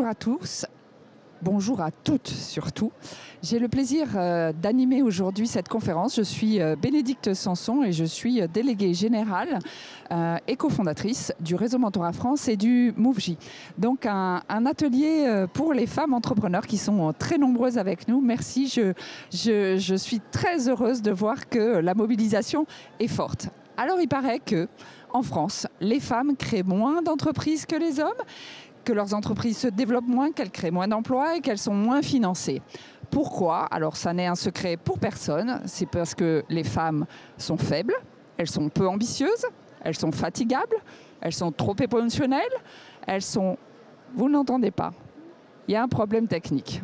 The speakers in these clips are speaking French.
Bonjour à tous, bonjour à toutes surtout. J'ai le plaisir d'animer aujourd'hui cette conférence. Je suis Bénédicte Sanson et je suis déléguée générale et cofondatrice du Réseau Mentorat France et du MoveJ. Donc un atelier pour les femmes entrepreneurs qui sont très nombreuses avec nous. Merci, je suis très heureuse de voir que la mobilisation est forte. Alors il paraît que en France, les femmes créent moins d'entreprises que les hommes, que leurs entreprises se développent moins, qu'elles créent moins d'emplois et qu'elles sont moins financées. Pourquoi? Alors ça n'est un secret pour personne, c'est parce que les femmes sont faibles, elles sont peu ambitieuses, elles sont fatigables, elles sont trop émotionnelles, elles sont... Vous n'entendez pas, il y a un problème technique.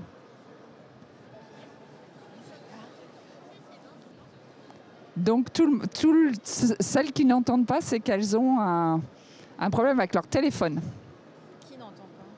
Donc celles qui n'entendent pas, c'est qu'elles ont un problème avec leur téléphone. Qui n'entend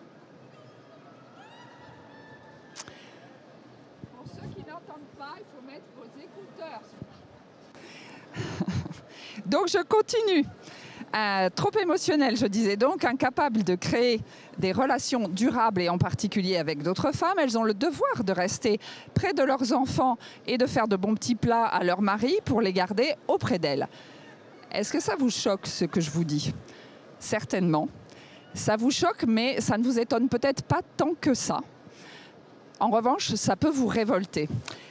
pas? Pour ceux qui n'entendent pas, il faut mettre vos écouteurs. Donc je continue. Trop émotionnel, je disais donc, incapables de créer des relations durables et en particulier avec d'autres femmes. Elles ont le devoir de rester près de leurs enfants et de faire de bons petits plats à leur mari pour les garder auprès d'elles. Est-ce que ça vous choque ce que je vous dis? Certainement. Ça vous choque, mais ça ne vous étonne peut-être pas tant que ça. En revanche, ça peut vous révolter.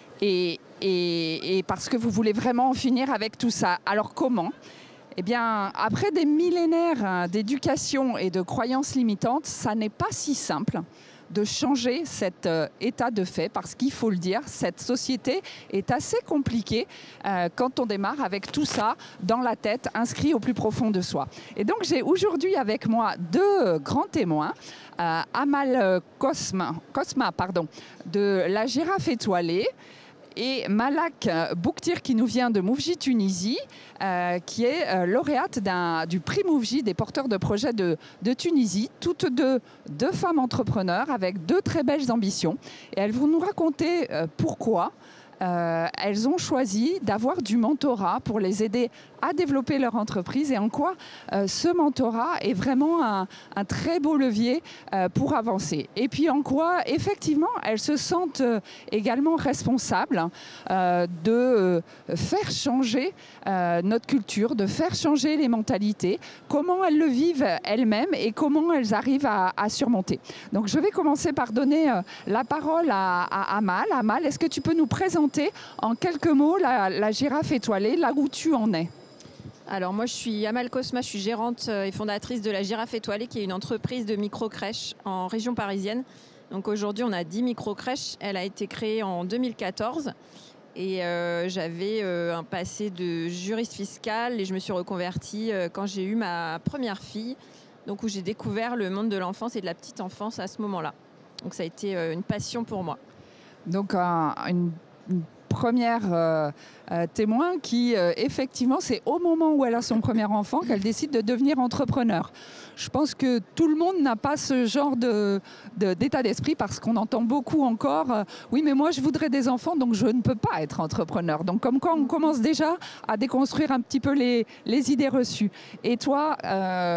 Et parce que vous voulez vraiment en finir avec tout ça. Alors comment ? Eh bien, après des millénaires d'éducation et de croyances limitantes, ça n'est pas si simple de changer cet état de fait, parce qu'il faut le dire, cette société est assez compliquée quand on démarre avec tout ça dans la tête, inscrit au plus profond de soi. Et donc j'ai aujourd'hui avec moi deux grands témoins, Amal Cosma, de la Girafe Étoilée, et Malak Bouktir qui nous vient de MoveJ Tunisie, qui est lauréate du prix MoveJ des porteurs de projets de Tunisie. Toutes deux femmes entrepreneurs avec deux très belles ambitions. Et elles vont nous raconter pourquoi elles ont choisi d'avoir du mentorat pour les aider à développer leur entreprise et en quoi ce mentorat est vraiment un très beau levier pour avancer. Et puis en quoi, effectivement, elles se sentent également responsables de faire changer notre culture, de faire changer les mentalités, comment elles le vivent elles-mêmes et comment elles arrivent à surmonter. Donc je vais commencer par donner la parole à Amal. Amal, est-ce que tu peux nous présenter en quelques mots la Girafe Étoilée, là où tu en es? Alors moi je suis Amal Cosma, je suis gérante et fondatrice de la Girafe Étoilée qui est une entreprise de micro-crèches en région parisienne. Donc aujourd'hui on a 10 micro-crèches, elle a été créée en 2014 et j'avais un passé de juriste fiscal et je me suis reconvertie quand j'ai eu ma première fille, donc où j'ai découvert le monde de l'enfance et de la petite enfance à ce moment-là. Donc ça a été une passion pour moi. Donc une première témoin qui, effectivement, c'est au moment où elle a son premier enfant qu'elle décide de devenir entrepreneur. Je pense que tout le monde n'a pas ce genre d'état d'esprit parce qu'on entend beaucoup encore oui, mais moi, je voudrais des enfants, donc je ne peux pas être entrepreneur. Donc, comme quoi, on commence déjà à déconstruire un petit peu les idées reçues. Et toi, Malak ?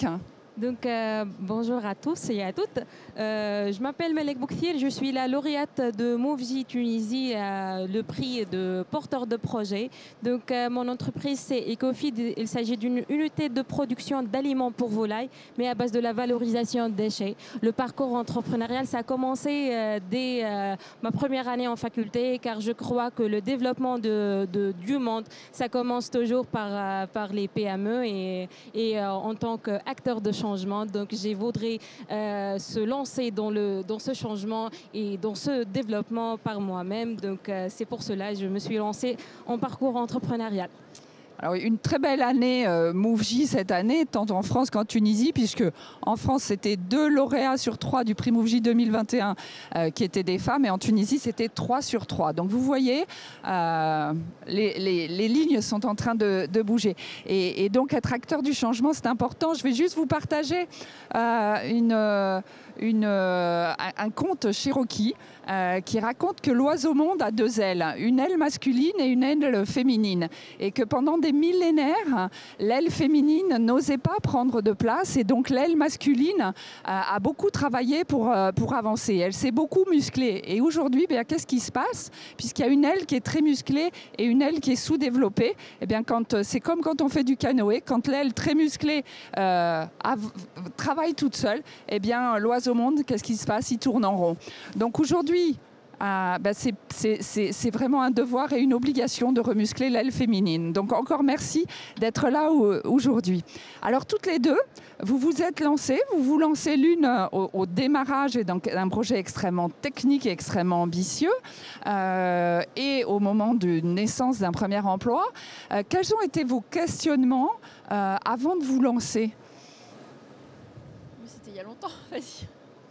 Donc, bonjour à tous et à toutes. Je m'appelle Malak Bouktir, je suis la lauréate de MoveJ Tunisie, le prix de porteur de projet. Donc, mon entreprise, c'est EcoFeed. Il s'agit d'une unité de production d'aliments pour volailles, mais à base de la valorisation de déchets. Le parcours entrepreneurial, ça a commencé dès ma première année en faculté, car je crois que le développement du monde, ça commence toujours par les PME et en tant qu'acteur de changement. Donc, je voudrais se lancer dans ce changement et dans ce développement par moi-même. Donc, c'est pour cela que je me suis lancée en parcours entrepreneurial. Alors, une très belle année MoveJ cette année, tant en France qu'en Tunisie, puisque en France, c'était 2 lauréats sur 3 du prix MoveJ 2021 qui étaient des femmes, et en Tunisie, c'était 3 sur 3. Donc, vous voyez, les lignes sont en train de bouger. Et donc, être acteur du changement, c'est important. Je vais juste vous partager un conte Cherokee qui raconte que l'oiseau monde a 2 ailes, une aile masculine et une aile féminine, et que pendant des millénaires, l'aile féminine n'osait pas prendre de place et donc l'aile masculine a beaucoup travaillé pour avancer. Elle s'est beaucoup musclée. Et aujourd'hui, qu'est-ce qui se passe? Puisqu'il y a une aile qui est très musclée et une aile qui est sous-développée, c'est comme quand on fait du canoë, quand l'aile très musclée travaille toute seule, l'oiseau-monde, qu'est-ce qui se passe? Il tourne en rond. Donc aujourd'hui, c'est vraiment un devoir et une obligation de remuscler l'aile féminine. Donc encore merci d'être là aujourd'hui. Alors toutes les deux, vous vous êtes lancées, vous vous lancez l'une au démarrage d'un projet extrêmement technique et extrêmement ambitieux et au moment de naissance d'un premier emploi. Quels ont été vos questionnements avant de vous lancer? C'était il y a longtemps, vas-y.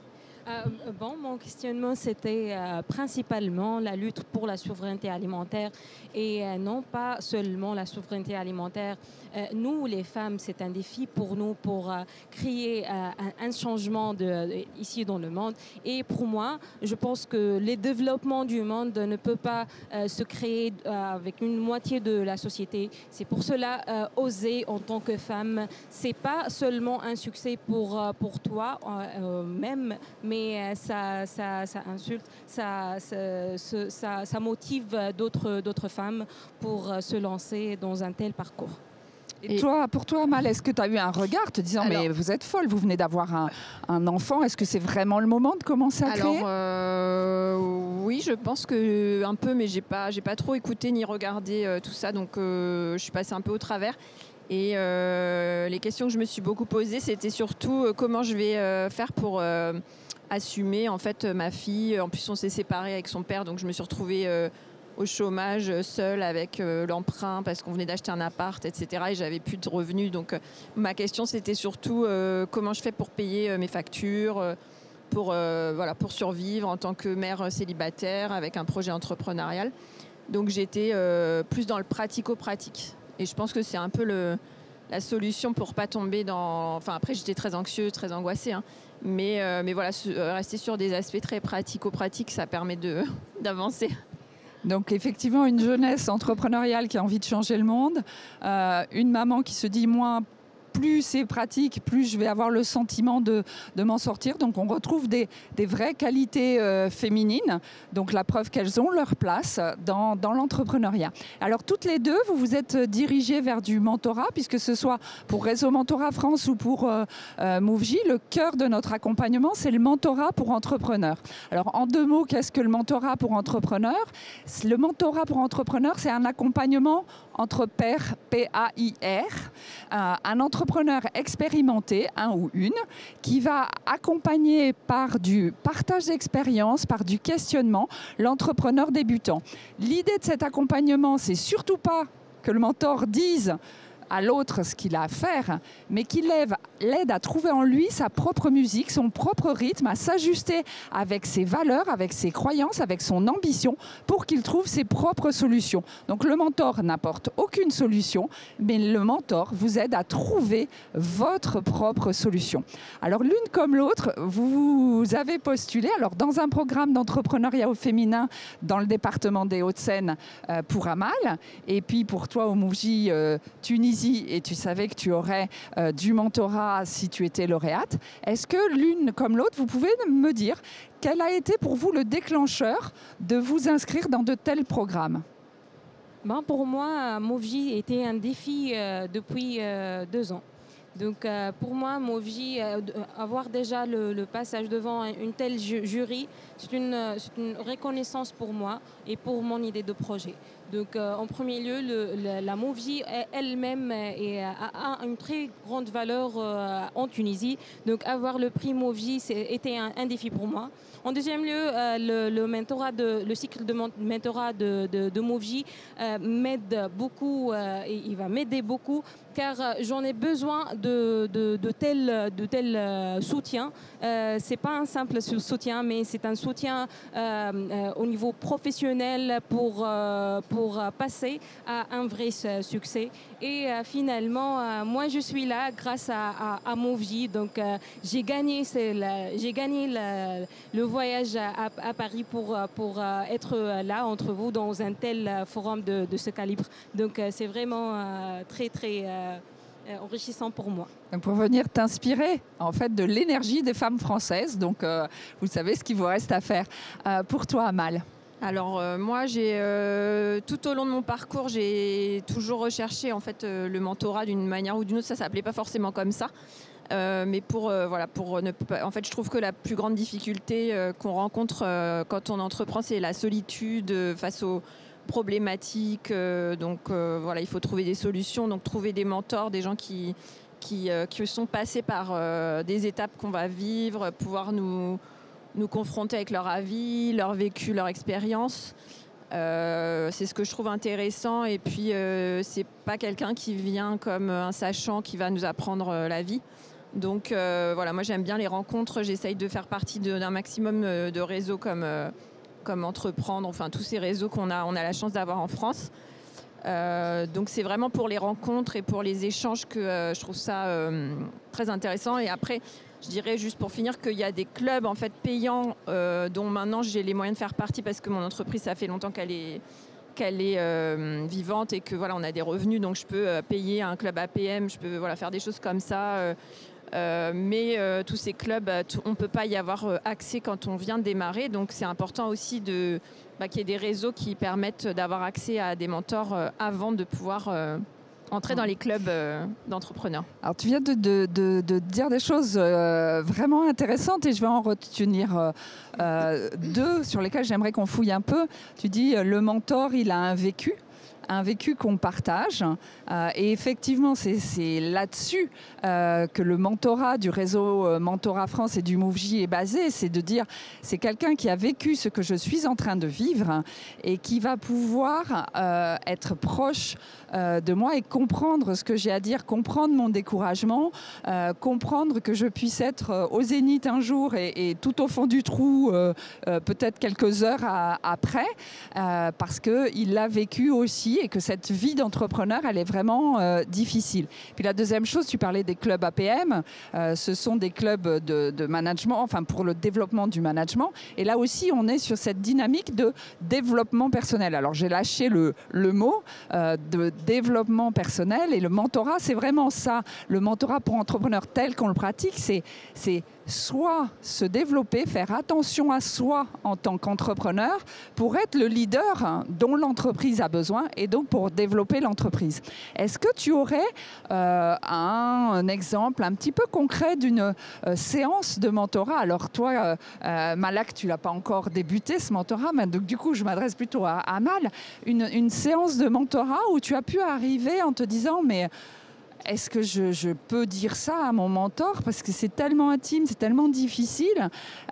Mon questionnement, c'était principalement la lutte pour la souveraineté alimentaire et non pas seulement la souveraineté alimentaire. Nous, les femmes, c'est un défi pour nous pour créer un changement ici dans le monde. Et pour moi, je pense que le développement du monde ne peut pas se créer avec une moitié de la société. C'est pour cela, oser en tant que femme, c'est pas seulement un succès pour toi même, mais ça insulte, ça motive d'autres femmes pour se lancer dans un tel parcours. Et pour toi, Amal, est-ce que tu as eu un regard te disant mais vous êtes folle, vous venez d'avoir un enfant, est-ce que c'est vraiment le moment de commencer à créer? Oui, je pense que un peu, mais j'ai pas trop écouté ni regardé tout ça, donc je suis passée un peu au travers. Et les questions que je me suis beaucoup posées, c'était surtout comment je vais faire pour assumer en fait ma fille. En plus, on s'est séparés avec son père, donc je me suis retrouvée au chômage, seule avec l'emprunt parce qu'on venait d'acheter un appart, etc. Et j'avais plus de revenus. Donc ma question, c'était surtout comment je fais pour payer mes factures, pour survivre en tant que mère célibataire avec un projet entrepreneurial. Donc j'étais plus dans le pratico-pratique. Et je pense que c'est un peu la solution pour pas tomber dans... Enfin, après, j'étais très anxieuse, très angoissée. Hein. Mais voilà, rester sur des aspects très pratico-pratiques, ça permet d'avancer. Donc effectivement, une jeunesse entrepreneuriale qui a envie de changer le monde, une maman qui se dit moins... Plus c'est pratique, plus je vais avoir le sentiment de m'en sortir. Donc on retrouve des vraies qualités féminines. Donc la preuve qu'elles ont leur place dans l'entrepreneuriat. Alors toutes les deux, vous vous êtes dirigées vers du mentorat, puisque ce soit pour Réseau Mentorat France ou pour Mouv'J, le cœur de notre accompagnement, c'est le mentorat pour entrepreneurs. Alors en 2 mots, qu'est-ce que le mentorat pour entrepreneurs? Le mentorat pour entrepreneurs, c'est un accompagnement entre pairs, P-A-I-R, un entrepreneur expérimenté, un ou une, qui va accompagner par du partage d'expérience, par du questionnement, l'entrepreneur débutant. L'idée de cet accompagnement, c'est surtout pas que le mentor dise à l'autre ce qu'il a à faire, mais qu'il l'aide à trouver en lui sa propre musique, son propre rythme, à s'ajuster avec ses valeurs, avec ses croyances, avec son ambition, pour qu'il trouve ses propres solutions. Donc le mentor n'apporte aucune solution, mais le mentor vous aide à trouver votre propre solution. Alors l'une comme l'autre, vous avez postulé dans un programme d'entrepreneuriat au féminin dans le département des Hauts-de-Seine pour Amal, et puis pour toi au Mouv'J Tunisie, et tu savais que tu aurais du mentorat si tu étais lauréate. Est-ce que l'une comme l'autre, vous pouvez me dire quel a été pour vous le déclencheur de vous inscrire dans de tels programmes? Pour moi, Mouv'J était un défi depuis 2 ans. Donc pour moi, Mouv'J, avoir déjà le passage devant une telle jury, c'est une reconnaissance pour moi et pour mon idée de projet. Donc en premier lieu, la Mouv'J elle-même a une très grande valeur en Tunisie. Donc avoir le prix Mouv'J était un défi pour moi. En deuxième lieu, le cycle de mentorat de Mouv'J m'aide beaucoup et il va m'aider beaucoup car j'en ai besoin de tel soutien. C'est pas un simple soutien, mais c'est un soutien au niveau professionnel pour pour passer à un vrai succès. Et finalement, moi, je suis là grâce à Moveji. Donc, j'ai gagné le voyage à Paris pour être là entre vous dans un tel forum de ce calibre. Donc, c'est vraiment très, très enrichissant pour moi. Donc pour venir t'inspirer en fait de l'énergie des femmes françaises. Donc vous savez ce qu'il vous reste à faire. Pour toi, Amal. Alors moi, tout au long de mon parcours, j'ai toujours recherché en fait le mentorat d'une manière ou d'une autre. Ça s'appelait pas forcément comme ça. Mais pour ne pas, en fait, je trouve que la plus grande difficulté qu'on rencontre quand on entreprend, c'est la solitude face aux problématiques. Voilà, il faut trouver des solutions. Donc trouver des mentors, des gens qui sont passés par des étapes qu'on va vivre, pouvoir nous confronter avec leur avis, leur vécu, leur expérience. C'est ce que je trouve intéressant. Et puis, c'est pas quelqu'un qui vient comme un sachant qui va nous apprendre la vie. Donc, voilà, moi, j'aime bien les rencontres. J'essaye de faire partie d'un maximum de réseaux comme Entreprendre, enfin, tous ces réseaux on a la chance d'avoir en France. Donc c'est vraiment pour les rencontres et pour les échanges que je trouve ça très intéressant. Et après, je dirais juste pour finir qu'il y a des clubs en fait payants dont maintenant j'ai les moyens de faire partie parce que mon entreprise, ça fait longtemps qu'elle est vivante et que voilà, on a des revenus, donc je peux payer un club APM, je peux faire des choses comme ça. Mais tous ces clubs, on ne peut pas y avoir accès quand on vient de démarrer. Donc c'est important aussi qu'il y ait des réseaux qui permettent d'avoir accès à des mentors avant de pouvoir entrer dans les clubs d'entrepreneurs. Alors tu viens de dire des choses vraiment intéressantes et je vais en retenir deux sur lesquelles j'aimerais qu'on fouille un peu. Tu dis le mentor, il a un vécu qu'on partage. Et effectivement, c'est là-dessus que le mentorat du réseau Mentorat France et du Moveji est basé. C'est de dire, c'est quelqu'un qui a vécu ce que je suis en train de vivre et qui va pouvoir être proche de moi et comprendre ce que j'ai à dire, comprendre mon découragement, comprendre que je puisse être au zénith un jour et tout au fond du trou peut-être quelques heures après, parce qu'il l'a vécu aussi et que cette vie d'entrepreneur, elle est vraiment difficile. Puis la deuxième chose, tu parlais des clubs APM, ce sont des clubs de management, enfin pour le développement du management. Et là aussi, on est sur cette dynamique de développement personnel. Alors j'ai lâché le mot de développement personnel et le mentorat, c'est vraiment ça. Le mentorat pour entrepreneurs tel qu'on le pratique, c'est soit se développer, faire attention à soi en tant qu'entrepreneur pour être le leader dont l'entreprise a besoin et donc pour développer l'entreprise. Est-ce que tu aurais un exemple un petit peu concret d'une séance de mentorat? Alors toi, Malak, tu l'as pas encore débuté ce mentorat, mais donc du coup je m'adresse plutôt à Amal. Une séance de mentorat où tu as pu arriver en te disant mais est-ce que je peux dire ça à mon mentor parce que c'est tellement intime, c'est tellement difficile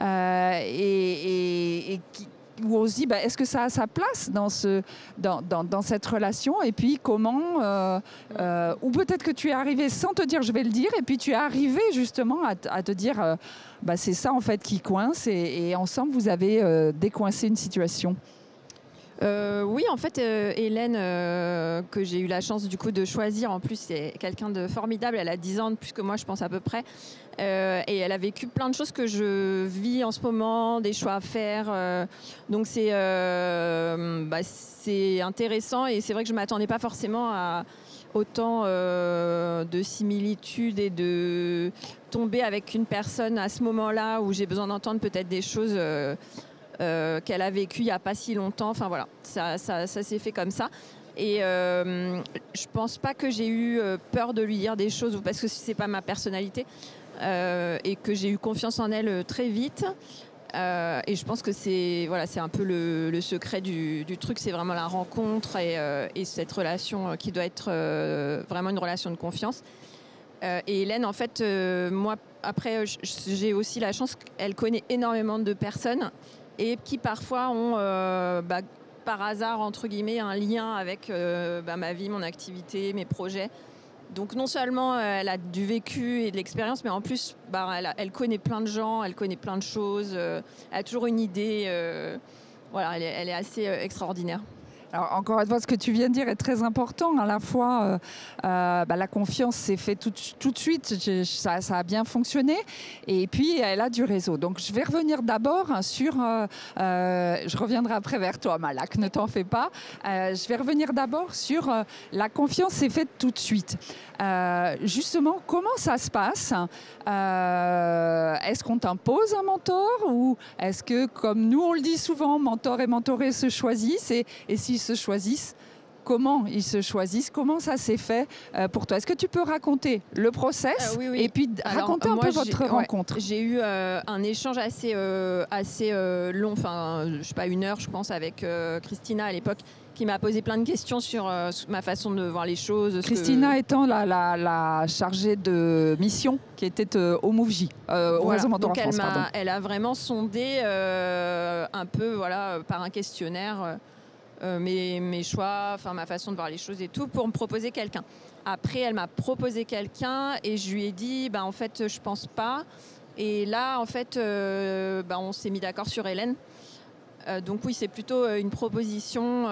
où on se dit est-ce que ça a sa place dans cette relation et puis comment ou peut-être que tu es arrivé sans te dire je vais le dire et puis tu es arrivé justement à te dire c'est ça en fait qui coince et ensemble vous avez décoincé une situation. Oui, en fait, Hélène, que j'ai eu la chance du coup de choisir, en plus c'est quelqu'un de formidable, elle a 10 ans de plus que moi je pense à peu près, et elle a vécu plein de choses que je vis en ce moment, des choix à faire, donc c'est intéressant et c'est vrai que je ne m'attendais pas forcément à autant de similitudes et de tomber avec une personne à ce moment-là où j'ai besoin d'entendre peut-être des choses qu'elle a vécu il n'y a pas si longtemps. Enfin voilà, ça s'est fait comme ça. Et je pense pas que j'ai eu peur de lui dire des choses parce que c'est pas ma personnalité et que j'ai eu confiance en elle très vite. Et je pense que c'est un peu le secret du truc, c'est vraiment la rencontre et cette relation qui doit être vraiment une relation de confiance. Et Hélène, en fait, moi, après, j'ai aussi la chance qu'elle connaît énormément de personnes et qui parfois ont, par hasard, entre guillemets, un lien avec ma vie, mon activité, mes projets. Donc non seulement elle a du vécu et de l'expérience, mais en plus, elle connaît plein de gens, elle connaît plein de choses, elle a toujours une idée. Elle est assez extraordinaire. Alors, encore une fois, ce que tu viens de dire est très important. À la fois, la confiance s'est faite tout de suite, ça a bien fonctionné. Et puis, elle a du réseau. Donc, je vais revenir d'abord sur... je reviendrai après vers toi, Malak, ne t'en fais pas. Je vais revenir d'abord sur la confiance s'est faite tout de suite. Justement, comment ça se passe? Est-ce qu'on t'impose un mentor ou est-ce que, comme nous on le dit souvent, mentor et mentoré se choisissent et s'ils se choisissent, comment ils se choisissent? Comment ça s'est fait pour toi? Est-ce que tu peux raconter le process oui. Et puis raconter un peu votre rencontre? J'ai eu un échange assez long, enfin, je sais pas, 1 heure, je pense, avec Christina à l'époque, qui m'a posé plein de questions sur ma façon de voir les choses. Christina étant la chargée de mission qui était au MoveJ, au réseau Mentor en France. Elle a vraiment sondé un peu par un questionnaire mes choix, enfin ma façon de voir les choses et tout, pour me proposer quelqu'un. Après, elle m'a proposé quelqu'un et je lui ai dit, en fait, je pense pas. Et là, en fait, on s'est mis d'accord sur Hélène. Donc oui, c'est plutôt une proposition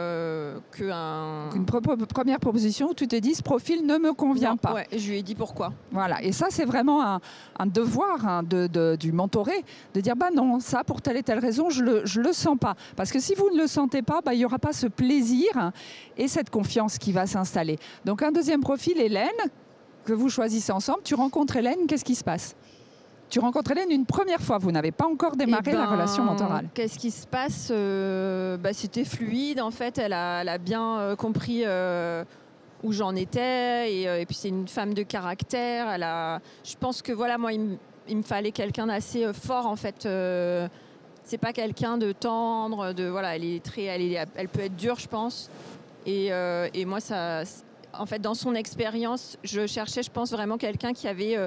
qu'un... Une première proposition où tu te dis, ce profil ne me convient pas. Ouais, je lui ai dit pourquoi. Voilà, et ça, c'est vraiment un devoir du mentoré, de dire, non, ça, pour telle et telle raison, je le sens pas. Parce que si vous ne le sentez pas, il n'y aura pas ce plaisir et cette confiance qui va s'installer. Donc, un deuxième profil, Hélène, que vous choisissez ensemble. Tu rencontres Hélène, qu'est-ce qui se passe? Tu rencontres Hélène une première fois, vous n'avez pas encore démarré la relation mentorale. Qu'est-ce qui se passe? C'était fluide, en fait, elle a bien compris où j'en étais, et puis c'est une femme de caractère. Je pense que moi, il me fallait quelqu'un d'assez fort, en fait. C'est pas quelqu'un de tendre, elle peut être dure, je pense. Et moi, ça, en fait, dans son expérience, je cherchais, je pense, vraiment quelqu'un qui avait...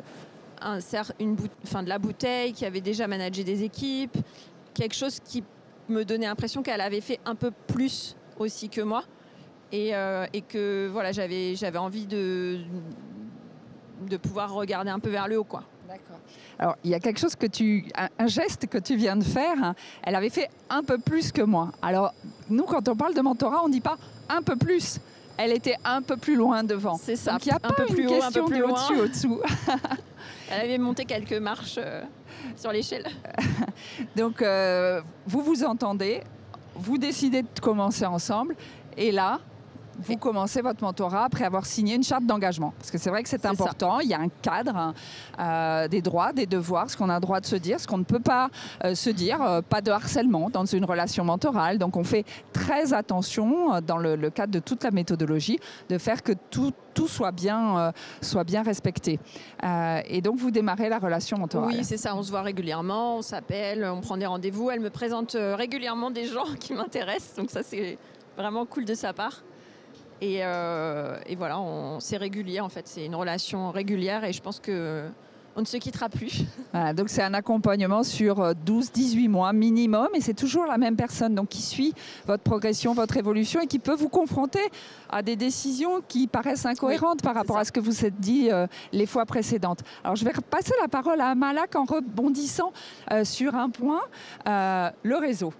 de la bouteille, qui avait déjà managé des équipes, quelque chose qui me donnait l'impression qu'elle avait fait un peu plus aussi que moi, et que j'avais envie de pouvoir regarder un peu vers le haut, quoi. D'accord. Alors, il y a quelque chose un geste que tu viens de faire, elle avait fait un peu plus que moi. Alors, nous, quand on parle de mentorat, on ne dit pas un peu plus. Elle était un peu plus loin devant. C'est ça. Donc, il n'y a un pas peu plus une haut, question un peu plus de loin. au-dessous. Elle avait monté quelques marches sur l'échelle. Donc, vous vous entendez, vous décidez de commencer ensemble, et là, vous commencez votre mentorat après avoir signé une charte d'engagement. Parce que c'est vrai que c'est important, ça. Il y a un cadre, des droits, des devoirs, ce qu'on a le droit de se dire, ce qu'on ne peut pas se dire, pas de harcèlement dans une relation mentorale. Donc on fait très attention, dans le cadre de toute la méthodologie, de faire que tout soit bien respecté. Et donc vous démarrez la relation mentorale. Oui, c'est ça, on se voit régulièrement, on s'appelle, on prend des rendez-vous. Elle me présente régulièrement des gens qui m'intéressent, donc ça c'est vraiment cool de sa part. Et voilà, c'est régulier en fait, c'est une relation régulière et je pense qu'on ne se quittera plus. Voilà, donc c'est un accompagnement sur 12-18 mois minimum et c'est toujours la même personne donc qui suit votre progression, votre évolution et qui peut vous confronter à des décisions qui paraissent incohérentes par rapport à ce que vous êtes dit les fois précédentes. Alors je vais passer la parole à Malak en rebondissant sur un point, le réseau.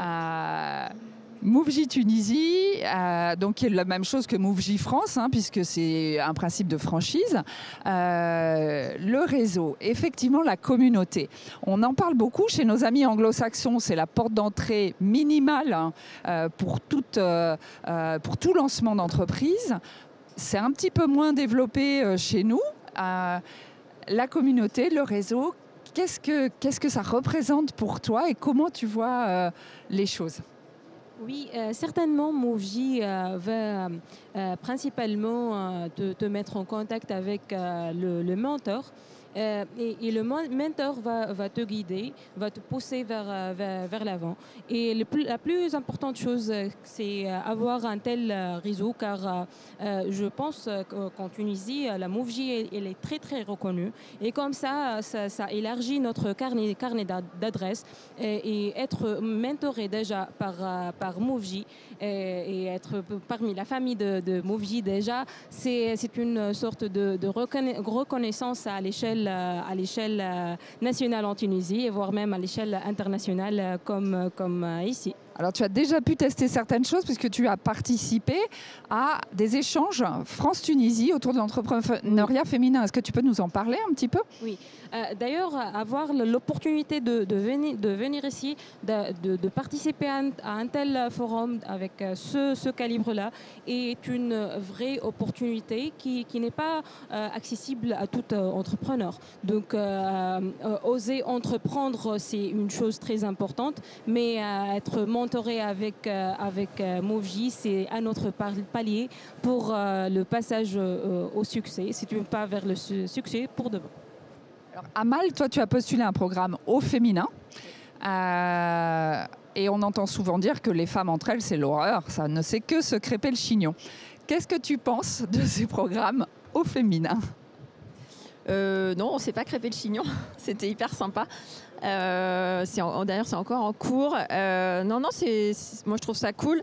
MoveJ Tunisie, donc qui est la même chose que MoveJ France, puisque c'est un principe de franchise. Le réseau, effectivement la communauté. On en parle beaucoup chez nos amis anglo-saxons, c'est la porte d'entrée minimale pour tout lancement d'entreprise. C'est un petit peu moins développé chez nous. La communauté, le réseau, qu'est-ce que ça représente pour toi et comment tu vois les choses ? Oui, certainement, MoveJ va principalement te mettre en contact avec le mentor. Et le mentor va te guider, va te pousser vers l'avant. Et la plus importante chose, c'est avoir un tel réseau, car je pense qu'en Tunisie, la MoveJ, elle est très, très reconnue. Et comme ça élargit notre carnet d'adresses et être mentoré déjà par MoveJ et être parmi la famille de MoveJ déjà, c'est une sorte de reconnaissance à l'échelle nationale en Tunisie, voire même à l'échelle internationale comme ici. Alors, tu as déjà pu tester certaines choses puisque tu as participé à des échanges France-Tunisie autour de l'entrepreneuriat féminin. Est-ce que tu peux nous en parler un petit peu? Oui. D'ailleurs, avoir l'opportunité de venir ici, de participer à un tel forum avec ce calibre-là est une vraie opportunité qui n'est pas accessible à tout entrepreneur. Donc, oser entreprendre, c'est une chose très importante, mais être mentoré avec Movji, c'est un autre palier pour le passage au succès. C'est un pas vers le succès pour demain. Alors, Amal, toi, tu as postulé un programme au féminin. Et on entend souvent dire que les femmes entre elles, c'est l'horreur. Ça ne sait que se crêper le chignon. Qu'est-ce que tu penses de ces programmes au féminin? Non, on ne s'est pas crêpé le chignon. C'était hyper sympa. D'ailleurs, c'est encore en cours. Non, moi, je trouve ça cool.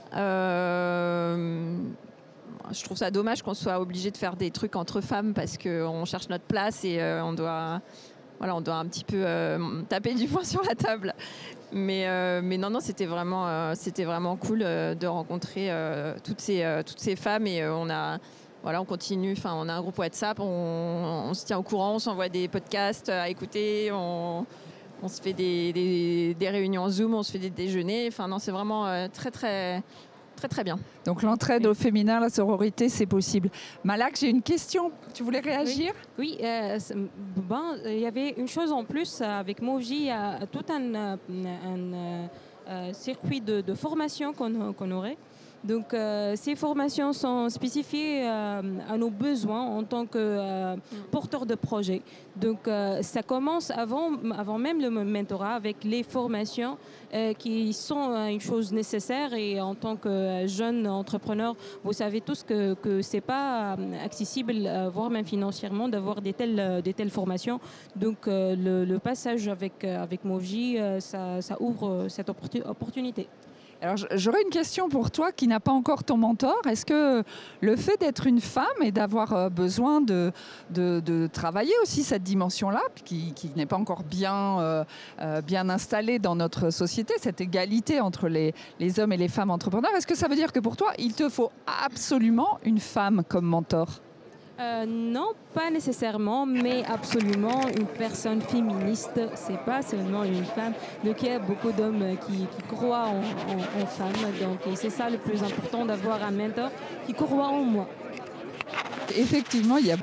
Je trouve ça dommage qu'on soit obligé de faire des trucs entre femmes parce qu'on cherche notre place et on doit un petit peu taper du poing sur la table. Mais non, c'était vraiment cool de rencontrer toutes ces femmes et on continue. Enfin, on a un groupe WhatsApp, on se tient au courant, on s'envoie des podcasts à écouter, on se fait des réunions Zoom, on se fait des déjeuners. Enfin, non, c'est vraiment très, très, très, très bien. Donc l'entraide au féminin, la sororité, c'est possible. Malak, j'ai une question. Tu voulais réagir? Oui, il y avait une chose en plus avec Movji, il y a tout un circuit de formation qu'on aurait. Donc, ces formations sont spécifiées à nos besoins en tant que porteurs de projet. Donc, ça commence avant même le mentorat avec les formations qui sont une chose nécessaire. Et en tant que jeune entrepreneur, vous savez tous que ce n'est pas accessible, voire même financièrement, d'avoir des telles formations. Donc, le passage avec Movji, ça ouvre cette opportunité. Alors, j'aurais une question pour toi qui n'a pas encore ton mentor. Est-ce que le fait d'être une femme et d'avoir besoin de travailler aussi cette dimension-là, qui n'est pas encore bien installée dans notre société, cette égalité entre les hommes et les femmes entrepreneurs, est-ce que ça veut dire que pour toi, il te faut absolument une femme comme mentor ? Non, pas nécessairement, mais absolument une personne féministe. C'est pas seulement une femme. Donc il y a beaucoup d'hommes qui croient en femmes. Donc c'est ça le plus important, d'avoir un mentor qui croit en moi. Effectivement, il y a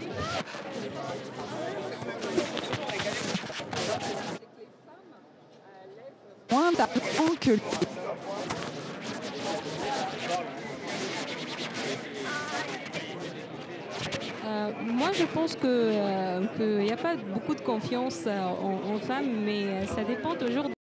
moins d'argent que moi, je pense qu'il n'y a pas beaucoup de confiance en femmes, mais ça dépend toujours